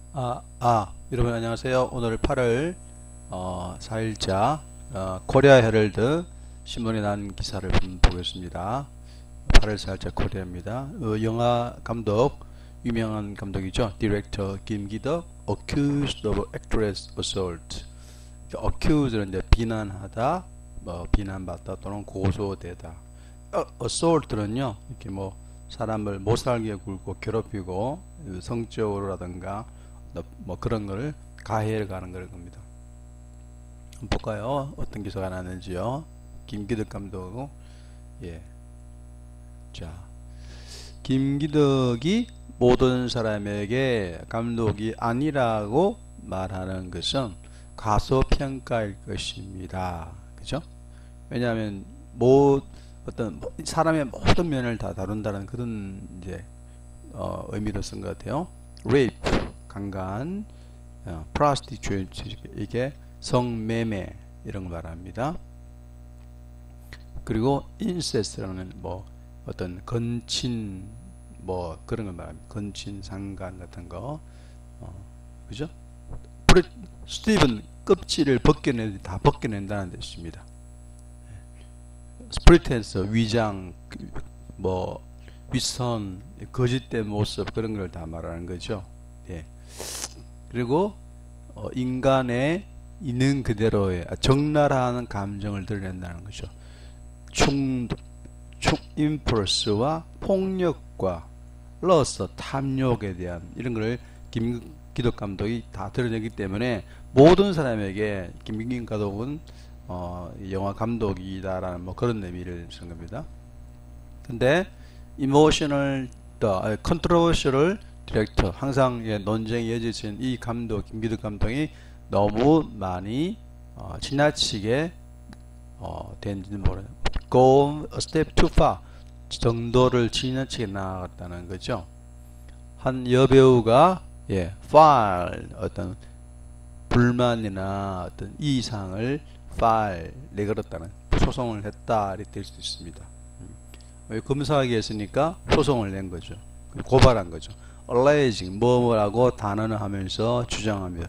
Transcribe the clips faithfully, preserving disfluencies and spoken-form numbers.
아, 아, 여러분 안녕하세요. 오늘 팔월 어, 사 일자 어, 코리아 헤럴드 신문에 난 기사를 한번 보겠습니다. 팔월 사 일자 코리아입니다. 어, 영화 감독, 유명한 감독이죠. 디렉터 김기덕, accused of actress assault. accused는 이제 비난하다, 뭐 비난받다 또는 고소되다. 어, assault는요, 이렇게 뭐 사람을 못 살게 굴고 괴롭히고 성적으로라든가 뭐 그런 걸 가해를 가는 걸 겁니다. 한번 볼까요? 어떤 기사가 나는지요. 김기덕 감독. 예. 자, 김기덕이 모든 사람에게 감독이 아니라고 말하는 것은 과소평가일 것입니다. 그죠? 왜냐하면 모 어떤 사람의 모든 면을 다 다룬다는 그런 이제 어, 의미로 쓴 것 같아요. rape 강간, 어, prostitute 이게 성매매 이런 걸 말합니다. 그리고 incest라는 뭐 어떤 건친 뭐 그런 걸 말합니다. 건친 상간 같은 거, 어, 그죠? 프리, 스티븐 껍질을 벗겨내 다 벗겨낸다는 뜻입니다. 스프리텐스 위장 뭐 윗선 거짓된 모습 그런 걸 다 말하는 거죠. 예. 그리고 어, 인간의 있는 그대로의 적나라한 감정을 드러낸다는 거죠. 충동, 충, 임펄스와 폭력과 러스, 탐욕에 대한 이런 걸 김기덕 감독이 다 드러내기 때문에 모든 사람에게 김기덕 감독은 어, 영화 감독이다라는 뭐 그런 의미를 쓴 겁니다. 근데 이모셔널, 컨트로버셜을 디렉터, 항상 예, 논쟁이 이어지는 이 감독, 김기덕 감독이 너무 많이 어, 지나치게 어, 된지는 모르는 go a step too far 정도를 지나치게 나아갔다는 거죠. 한 여배우가 예, file 어떤 불만이나 어떤 이상을 file 내걸었다는 소송을 했다 이렇게 될 수 있습니다. 음. 검사하게 했으니까 소송을 낸 거죠. 고발한 거죠. alleging 뭐뭐라고 단언을 하면서 주장하며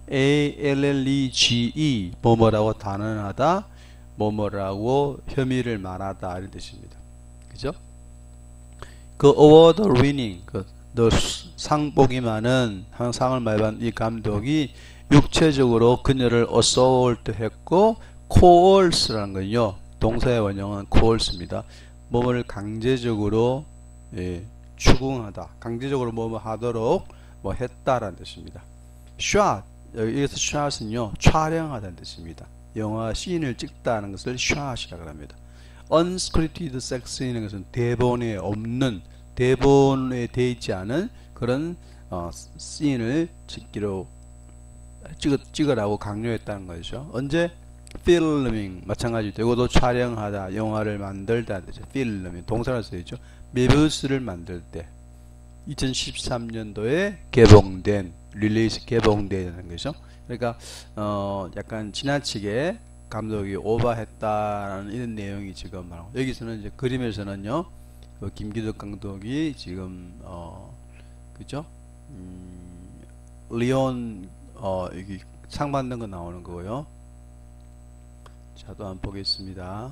allege 뭐뭐라고 단언하다 뭐뭐라고 혐의를 말하다 이런 뜻입니다. 그죠? 그 award winning 그 상복이 많은 상을 많이 받은 이 감독이 육체적으로 그녀를 assault 했고 coerce라는 건요 동사의 원형은 coerce입니다. 뭐뭐를 강제적으로 예, 추궁하다, 강제적으로 뭐뭐 하도록 뭐 했다라는 뜻입니다. shot 여기서 shot은요 촬영하다는 뜻입니다. 영화 씬을 찍다는 것을 shot이라고 합니다. unscripted sex인 것은 대본에 없는 대본에 되어 있지 않은 그런 어, 씬을 찍기로 찍어, 찍으라고 강요했다는 거죠. 언제? filming 마찬가지 되고도 촬영하다 영화를 만들다 되죠. filming 동사를 쓰여있죠. 메비우스를 만들 때 이천십삼 년도에 개봉된 릴리즈 개봉되는 거죠. 그러니까 어 약간 지나치게 감독이 오버했다라는 이런 내용이 지금 말하고 여기서는 이제 그림에서는요 그 김기덕 감독이 지금 어 그죠? 음, 리온 어 여기 상 받는 거 나오는 거고요. 자, 또 한번 보겠습니다.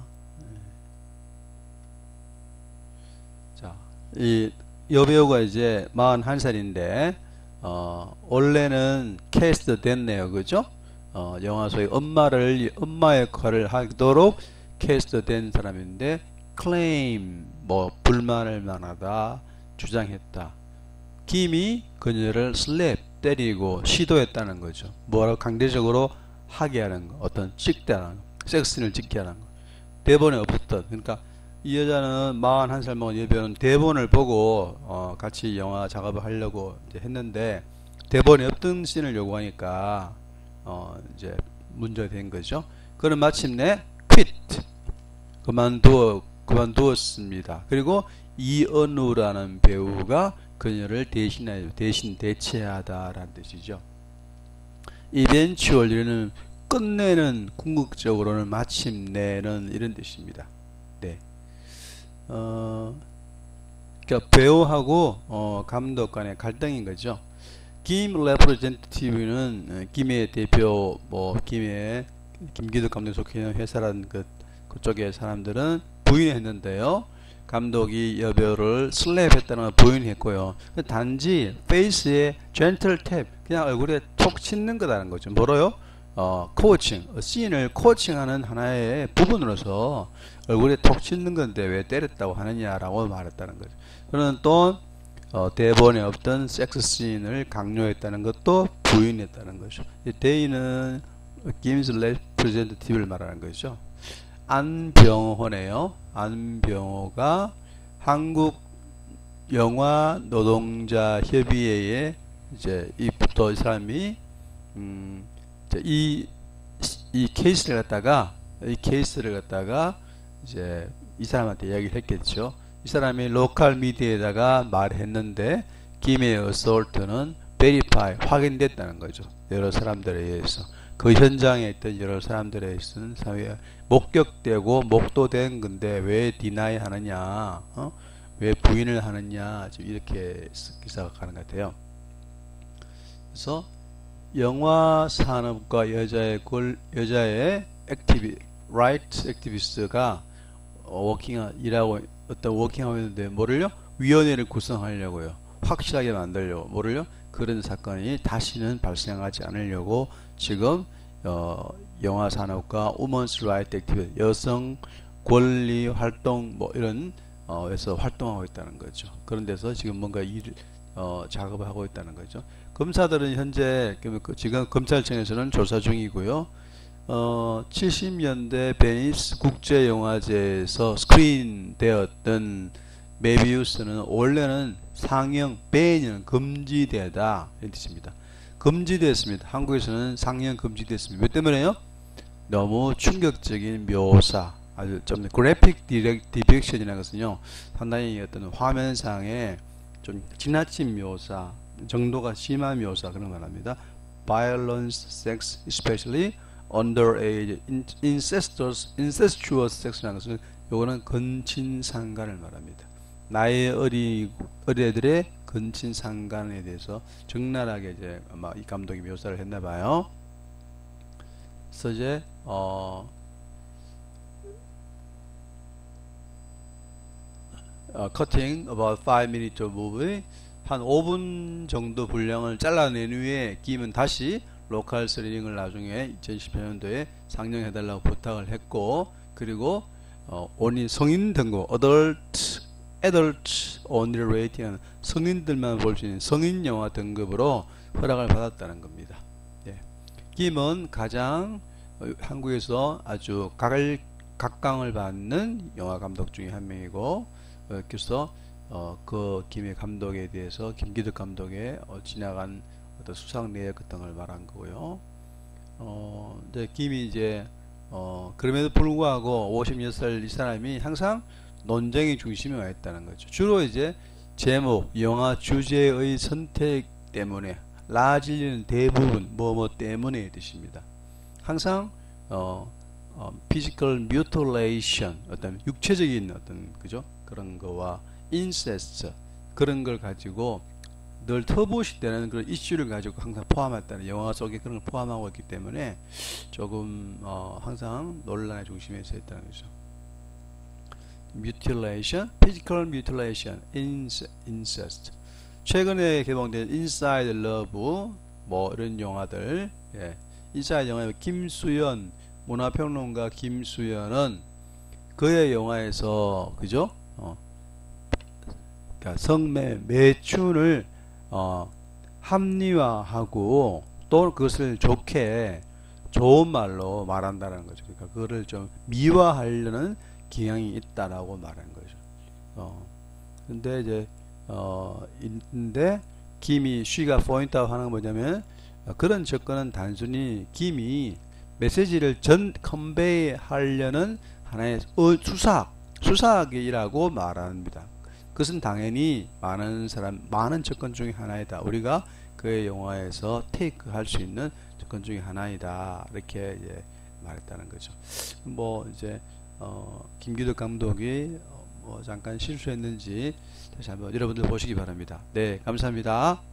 자, 이 여배우가 이제 마흔한 살인데 어, 원래는 캐스트 됐네요. 그죠? 어, 영화 소위 엄마를 엄마 역할을 하도록 캐스트 된 사람인데 claim 뭐 불만을 만하다 주장했다. 김이 그녀를 slap 때리고 시도했다는 거죠. 뭐라고 강제적으로 하게 하는 거, 어떤 찍다는 거, 섹스를 찍게 하는 거. 대본에 없었던. 그러니까 이 여자는 마흔한 살 먹은 여배우는 대본을 보고 어, 같이 영화 작업을 하려고 이제 했는데 대본에 없던 씬을 요구하니까 어, 이제 문제가 된 거죠. 그는 마침내 quit 그만두어 그만두었습니다. 그리고 이은우라는 배우가 그녀를 대신해 대신 대체하다라는 뜻이죠. eventually는 끝내는 궁극적으로는 마침내는 이런 뜻입니다. 네. 어, 그러니까 배우하고 어, 감독 간의 갈등인 거죠. 김 레프레젠티티브는 김해 대표 뭐 김해 김기덕 감독이 속해 있는 회사라는 그 그쪽의 사람들은 부인했는데요. 감독이 여배우를 슬랩했다는 걸 부인했고요. 단지 페이스에 젠틀 탭, 그냥 얼굴에 톡 치는 거라는 거죠. 뭐로요? 어, 코칭, 씬을 코칭하는 하나의 부분으로서 얼굴에 톡 치는 건데 왜 때렸다고 하느냐라고 말했다는 거죠. 그는 또 어, 대본에 없던 섹스 씬을 강요했다는 것도 부인했다는 거죠. 데이는 김스 레프레젠티티브를 말하는 거죠. 안병호네요. 안병호가 한국 영화 노동자 협의회에 이제 이부터 이 사람이 음, 이, 이 케이스를 갖다가 이 케이스를 갖다가 이제 이 사람한테 이야기를 했겠죠. 이 사람이 로컬 미디어에다가 말했는데 김해 어솔트는 베리파이 확인됐다는 거죠. 여러 사람들에 의해서 그 현장에 있던 여러 사람들에 의해서는 목격되고 목도된 건데 왜 디나이 하느냐, 어? 왜 부인을 하느냐, 지금 이렇게 기사가 가는 것 같아요. 그래서 영화 산업과 여자의 골, 여자의 액티비, 라이트 액티비스트가 워킹 일하고 어떤 워킹하고 있는데 뭐를요? 위원회를 구성하려고요. 확실하게 만들려고 뭐를요? 그런 사건이 다시는 발생하지 않으려고 지금 어, 영화 산업과 우먼스 라이트 액티비스트 여성 권리 활동 뭐 이런 어, 에서 활동하고 있다는 거죠. 그런 데서 지금 뭔가 일 어, 작업을 하고 있다는 거죠. 검사들은 현재 지금 검찰청에서는 조사 중이고요. 어, 칠십 년대 베니스 국제영화제에서 스크린 되었던 메비우스는 원래는 상영 배는 금지되다 이런 뜻입니다. 금지됐습니다. 한국에서는 상영 금지됐습니다. 왜 때문에요? 너무 충격적인 묘사, 아주 좀 그래픽 디렉션이라는 것은요, 상당히 어떤 화면상에 좀 지나친 묘사, 정도가 심한 묘사 그런 걸 말합니다. Violence, sex, especially underage, incestuous, incestuous sex라는 것은 요거는 근친상간을 말합니다. 나의 어리 어린애들의 근친상간에 대해서 적나라하게 이제 아마 이 감독이 묘사를 했나봐요. 그래서 이제 어, 어 cutting about five minutes of movie 한 오 분 정도 분량을 잘라낸 후에 김은 다시 로컬 스크리닝을 나중에 이천십팔 년도에 상영해달라고 부탁을 했고, 그리고 어, only 성인 등급 adult adult only rating 성인들만 볼 수 있는 성인 영화 등급으로 허락을 받았다는 겁니다. 예. 김은 가장 어, 한국에서 아주 각을, 각광을 받는 영화 감독 중에 한 명이고, 어, 그래서 어, 그 김의 감독에 대해서 김기덕 감독의 어, 지나간 어떤 수상 내역 같은 걸 말한 거고요. 어, 이제 김이 이제 어, 그럼에도 불구하고 오십육 살 이 사람이 항상 논쟁의 중심에 와 있다는 거죠. 주로 이제 제목, 영화 주제의 선택 때문에, 라질리는 대부분 뭐뭐 뭐 때문에 뜻입니다. 항상 어, 어, physical mutilation, 어떤 육체적인 어떤 그죠? 그런 거와 incest 그런 걸 가지고 늘 터부시 때는 그런 이슈를 가지고 항상 포함했다는, 영화 속에 그런 걸 포함하고 있기 때문에 조금 어, 항상 논란의 중심에 서 있다는 거죠. mutilation, physical mutilation, incest. 최근에 개봉된 Inside Love 뭐 이런 영화들, 예. Inside 영화에 김수연, 문화평론가 김수연은 그의 영화에서 그죠? 어, 그러니까 성매 매춘을 어, 합리화하고 또 그것을 좋게 좋은 말로 말한다는 거죠. 그러니까 그거를 좀 미화하려는 경향이 있다라고 말하는 거죠. 어, 근데 이제 어, 있는데 김이 쉬가 포인트아웃 하는 건 뭐냐면 어, 그런 접근은 단순히 김이 메시지를 전 컨베이 하려는 하나의 어, 수사학, 수사학이라고 말합니다. 그것은 당연히 많은 사람, 많은 접근 중에 하나이다. 우리가 그의 영화에서 테이크 할 수 있는 접근 중에 하나이다. 이렇게 이제 말했다는 거죠. 뭐 이제 어, 김기덕 감독이 어, 뭐 잠깐 실수했는지 다시 한번 여러분들 보시기 바랍니다. 네, 감사합니다.